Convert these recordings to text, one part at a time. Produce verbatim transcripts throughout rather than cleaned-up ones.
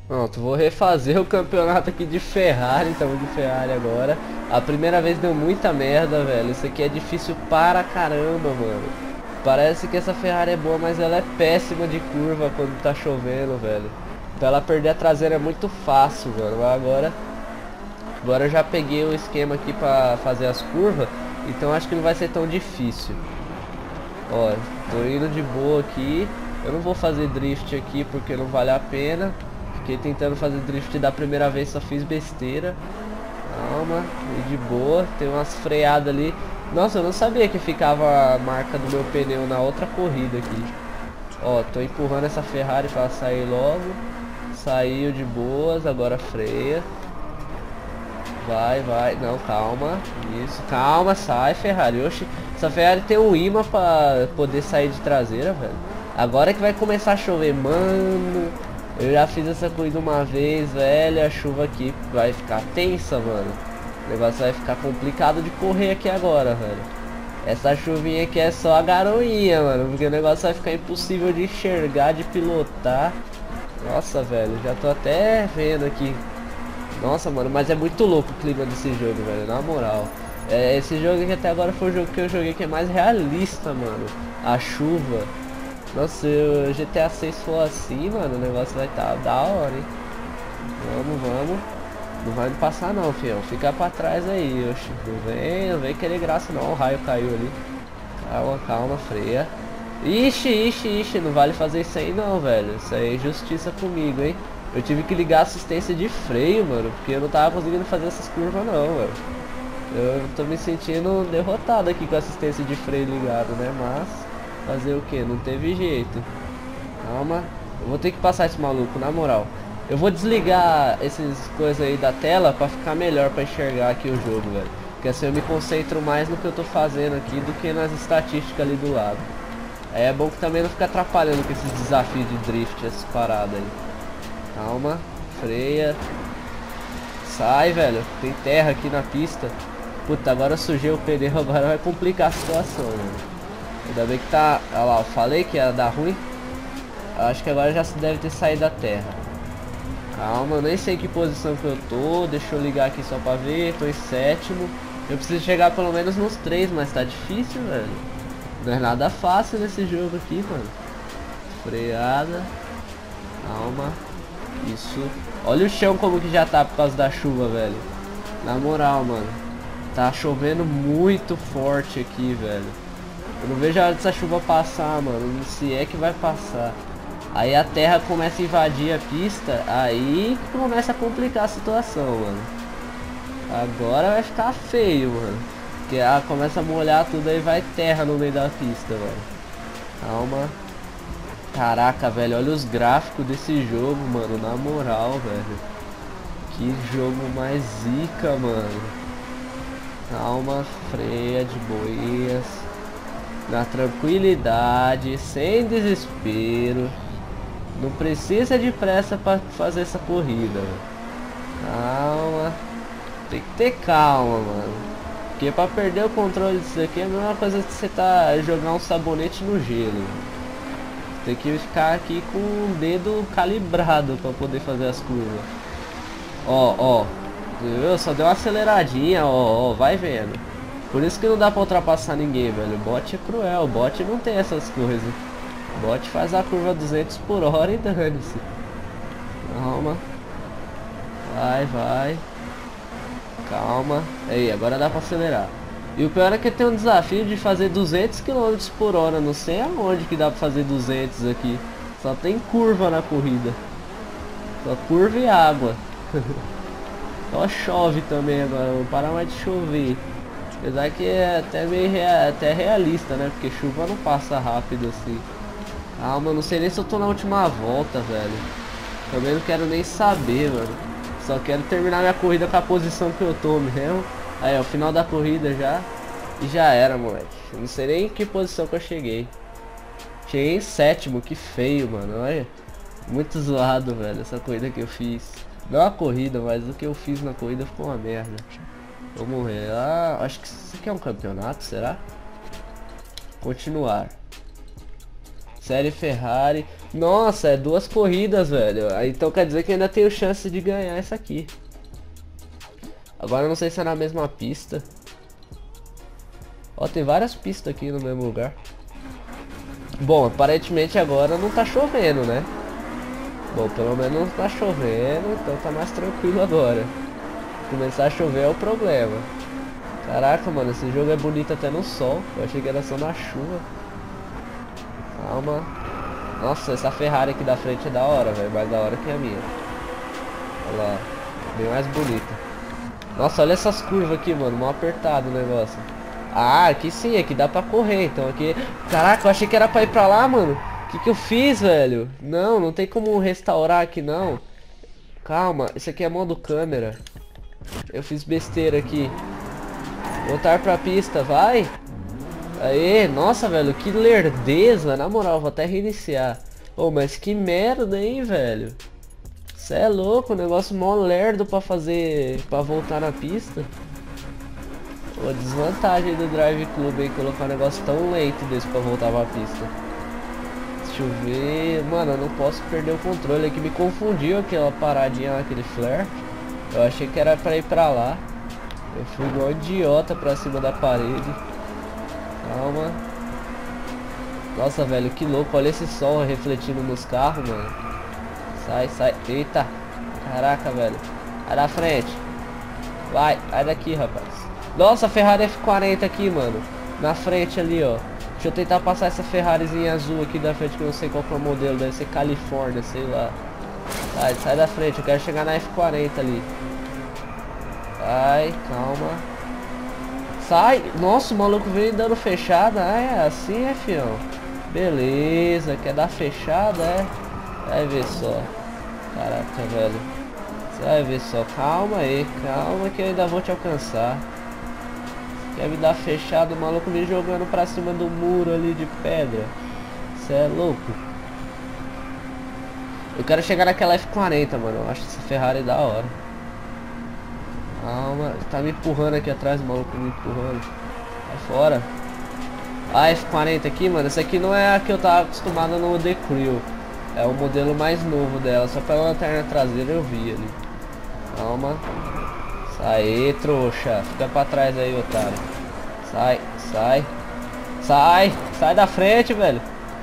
Pronto, vou refazer o campeonato aqui de Ferrari, então de Ferrari agora. A primeira vez deu muita merda, velho. Isso aqui é difícil para caramba, mano. Parece que essa Ferrari é boa, mas ela é péssima de curva quando tá chovendo, velho. Pra ela perder a traseira é muito fácil, mano. Agora, agora eu já peguei o esquema aqui pra fazer as curvas, então acho que não vai ser tão difícil. Ó, tô indo de boa aqui. Eu não vou fazer drift aqui porque não vale a pena. Fiquei tentando fazer drift da primeira vez, só fiz besteira. Calma, e de boa. Tem umas freadas ali. Nossa, eu não sabia que ficava a marca do meu pneu na outra corrida aqui. Ó, tô empurrando essa Ferrari pra ela sair logo. Saiu de boas, agora freia. Vai, vai, não, calma. Isso, calma, sai Ferrari. Oxi, essa Ferrari tem um imã pra poder sair de traseira, velho. Agora que vai começar a chover, mano. Eu já fiz essa corrida uma vez, velho. A chuva aqui vai ficar tensa, mano. O negócio vai ficar complicado de correr aqui agora, velho. Essa chuvinha aqui é só a garoinha, mano. Porque o negócio vai ficar impossível de enxergar, de pilotar. Nossa, velho, já tô até vendo aqui. Nossa, mano, mas é muito louco o clima desse jogo, velho, na moral. É, esse jogo aqui até agora foi o jogo que eu joguei que é mais realista, mano. A chuva. Nossa, se o G T A seis for assim, mano, o negócio vai estar tá da hora, hein. Vamos, vamos. Não vai me passar não, fião. Fica pra trás aí, oxi. Não vem, não vem querer graça não. O raio caiu ali. Calma, calma, freia. Ixi, ixi, ixi, não vale fazer isso aí não, velho. Isso aí é justiça comigo, hein. Eu tive que ligar a assistência de freio, mano, porque eu não tava conseguindo fazer essas curvas não, velho. Eu tô me sentindo derrotado aqui com a assistência de freio ligado, né, mas fazer o que? Não teve jeito. Calma, eu vou ter que passar esse maluco, na moral. Eu vou desligar essas coisas aí da tela pra ficar melhor pra enxergar aqui o jogo, velho. Porque assim eu me concentro mais no que eu tô fazendo aqui do que nas estatísticas ali do lado. Aí é bom que também não fica atrapalhando com esses desafios de drift, essas paradas aí. Calma, freia. Sai, velho. Tem terra aqui na pista. Puta, agora eu sujei o pneu, agora vai complicar a situação, mano. Ainda bem que tá... Olha lá, eu falei que ia dar ruim. Acho que agora já se deve ter saído da terra. Calma, eu nem sei que posição que eu tô. Deixa eu ligar aqui só pra ver. Tô em sétimo. Eu preciso chegar pelo menos nos três, mas tá difícil, velho. Não é nada fácil nesse jogo aqui, mano. Freada. Calma. Isso. Olha o chão como que já tá por causa da chuva, velho. Na moral, mano. Tá chovendo muito forte aqui, velho. Eu não vejo a hora dessa chuva passar, mano. Se é que vai passar. Aí a terra começa a invadir a pista. Aí começa a complicar a situação, mano. Agora vai ficar feio, mano. Porque ah, começa a molhar tudo, aí vai terra no meio da pista, velho. Calma. Caraca, velho, olha os gráficos desse jogo, mano, na moral, velho. Que jogo mais zica, mano. Calma, freia de boias. Na tranquilidade, sem desespero. Não precisa de pressa pra fazer essa corrida, velho. Calma. Tem que ter calma, mano. Porque pra perder o controle disso aqui é a mesma coisa que você tá jogar um sabonete no gelo. Tem que ficar aqui com o dedo calibrado pra poder fazer as curvas. Ó, ó. Viu? Só deu uma aceleradinha, ó, ó. Vai vendo. Por isso que não dá pra ultrapassar ninguém, velho. O bot é cruel. O bot não tem essas coisas. O bot faz a curva duzentos por hora e dane-se. Calma. Vai, vai. Calma. Aí, agora dá pra acelerar. E o pior é que tem um desafio de fazer duzentos quilômetros por hora. Não sei aonde que dá pra fazer duzentos aqui. Só tem curva na corrida. Só curva e água. Só chove também agora. Não para mais de chover. Apesar que é até meio rea até realista, né? Porque chuva não passa rápido assim. Calma, não sei nem se eu tô na última volta, velho. Também não quero nem saber, mano. Só quero terminar minha corrida com a posição que eu tô mesmo. Aí, ó, final da corrida já. E já era, moleque. Eu não sei nem em que posição que eu cheguei. Cheguei em sétimo, que feio, mano. Olha. Muito zoado, velho, essa corrida que eu fiz. Não a corrida, mas o que eu fiz na corrida ficou uma merda. Vou morrer. Ah, acho que isso aqui é um campeonato, será? Continuar. Série Ferrari. Nossa, é duas corridas, velho. Então quer dizer que ainda tenho chance de ganhar essa aqui. Agora eu não sei se é na mesma pista. Ó, tem várias pistas aqui no mesmo lugar. Bom, aparentemente agora não tá chovendo, né? Bom, pelo menos não tá chovendo, então tá mais tranquilo agora. Começar a chover é o problema. Caraca, mano, esse jogo é bonito até no sol. Eu achei que era só na chuva. Calma. Nossa, essa Ferrari aqui da frente é da hora, velho. Mais da hora que a minha. Olha lá. Bem mais bonita. Nossa, olha essas curvas aqui, mano. Mal apertado o negócio. Ah, aqui sim, aqui dá pra correr. Então aqui... Caraca, eu achei que era pra ir pra lá, mano. O que que eu fiz, velho? Não, não tem como restaurar aqui, não. Calma, isso aqui é modo câmera. Eu fiz besteira aqui. Voltar pra pista, vai. Aê, nossa, velho, que lerdeza. Na moral, vou até reiniciar. Oh, mas que merda, hein, velho. Cê é louco, negócio mó lerdo pra fazer, pra voltar na pista. Pô, desvantagem do Drive Club aí, colocar um negócio tão lento desse pra voltar pra pista. Deixa eu ver, mano, eu não posso perder o controle aqui, me confundiu aquela paradinha lá, aquele flare. Eu achei que era pra ir pra lá. Eu fui igual idiota pra cima da parede. Calma. Nossa, velho, que louco, olha esse sol refletindo nos carros, mano. Sai, sai, eita. Caraca, velho. Vai da frente. Vai, vai daqui, rapaz. Nossa, Ferrari F quarenta aqui, mano. Na frente ali, ó. Deixa eu tentar passar essa Ferrarizinha azul aqui da frente, que eu não sei qual que é o modelo. Deve ser Califórnia, sei lá. Sai, sai da frente, eu quero chegar na F quarenta ali. Vai, calma. Sai. Nossa, o maluco veio dando fechada. Ah, é assim, é, fião. Beleza, quer dar fechada, é? Vai ver só. Caraca, velho. Você vai ver só. Calma aí, calma que eu ainda vou te alcançar. Quer me dar fechado, o maluco me jogando pra cima do muro ali de pedra. Você é louco. Eu quero chegar naquela F quarenta, mano. Eu acho essa Ferrari da hora. Calma. Tá me empurrando aqui atrás, o maluco me empurrando. Vai fora. A F quarenta aqui, mano. Essa aqui não é a que eu tava acostumado no The Crew. É o modelo mais novo dela. Só pela lanterna traseira eu vi ali. Calma. Sai, trouxa. Fica pra trás aí, otário. Sai, sai. Sai. Sai da frente, velho.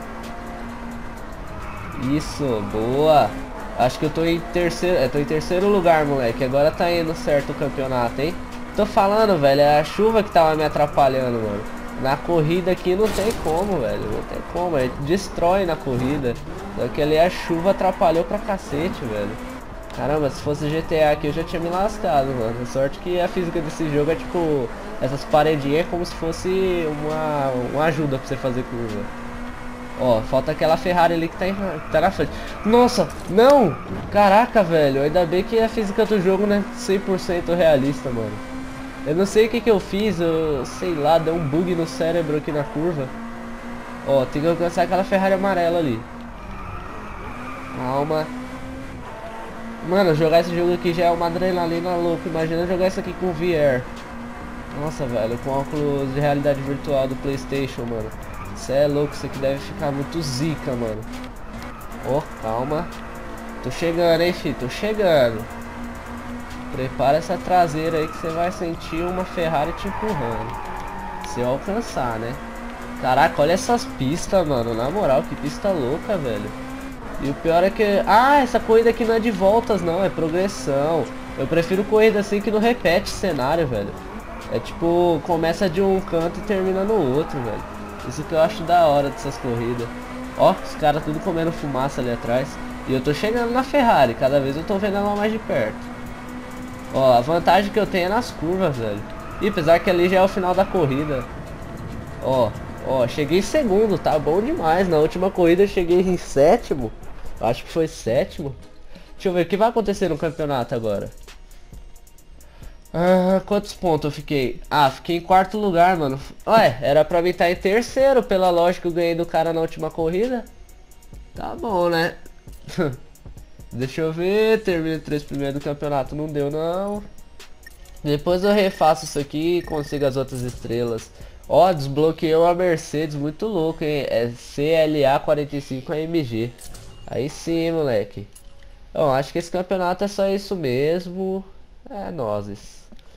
Isso, boa. Acho que eu tô em terceiro. Eu tô em terceiro lugar, moleque. Agora tá indo certo o campeonato, hein? Tô falando, velho. É a chuva que tava me atrapalhando, mano. Na corrida aqui não tem como, velho. Não tem como. Ele destrói na corrida. Só que ali a chuva atrapalhou pra cacete, velho. Caramba, se fosse G T A aqui eu já tinha me lascado, mano. Sorte que a física desse jogo é tipo... Essas paredinhas é como se fosse uma, uma ajuda pra você fazer curva. Ó, falta aquela Ferrari ali que tá, em, que tá na frente. Nossa, não! Caraca, velho. Ainda bem que a física do jogo não é cem por cento realista, mano. Eu não sei o que que eu fiz. Eu sei lá, deu um bug no cérebro aqui na curva. Ó, tem que alcançar aquela Ferrari amarela ali. Calma. Mano, jogar esse jogo aqui já é uma adrenalina louca. Imagina jogar isso aqui com V R. Nossa, velho, com óculos de realidade virtual do PlayStation, mano. Cê é louco, isso aqui deve ficar muito zica, mano. Ó, oh, calma. Tô chegando, hein, filho, tô chegando. Prepara essa traseira aí que você vai sentir uma Ferrari te empurrando. Se eu alcançar, né? Caraca, olha essas pistas, mano. Na moral, que pista louca, velho. E o pior é que... Ah, essa corrida aqui não é de voltas, não. É progressão. Eu prefiro corrida assim que não repete cenário, velho. É tipo, começa de um canto e termina no outro, velho. Isso que eu acho da hora dessas corridas. Ó, os caras tudo comendo fumaça ali atrás. E eu tô chegando na Ferrari. Cada vez eu tô vendo ela mais de perto. Ó, a vantagem que eu tenho é nas curvas, velho. E apesar que ali já é o final da corrida. Ó, ó, cheguei em segundo, tá bom demais. Na última corrida eu cheguei em sétimo. Acho que foi sétimo. Deixa eu ver o que vai acontecer no campeonato agora. Ah, quantos pontos eu fiquei? Ah, fiquei em quarto lugar, mano. Ué, era pra mim estar em terceiro. Pela lógica que eu ganhei do cara na última corrida. Tá bom, né? Deixa eu ver. Terminei três primeiros do campeonato. Não deu, não. Depois eu refaço isso aqui e consigo as outras estrelas. Ó, desbloqueou a Mercedes, muito louco, hein? É C L A quarenta e cinco A M G. Aí sim, moleque. Bom, acho que esse campeonato é só isso mesmo. É nóis.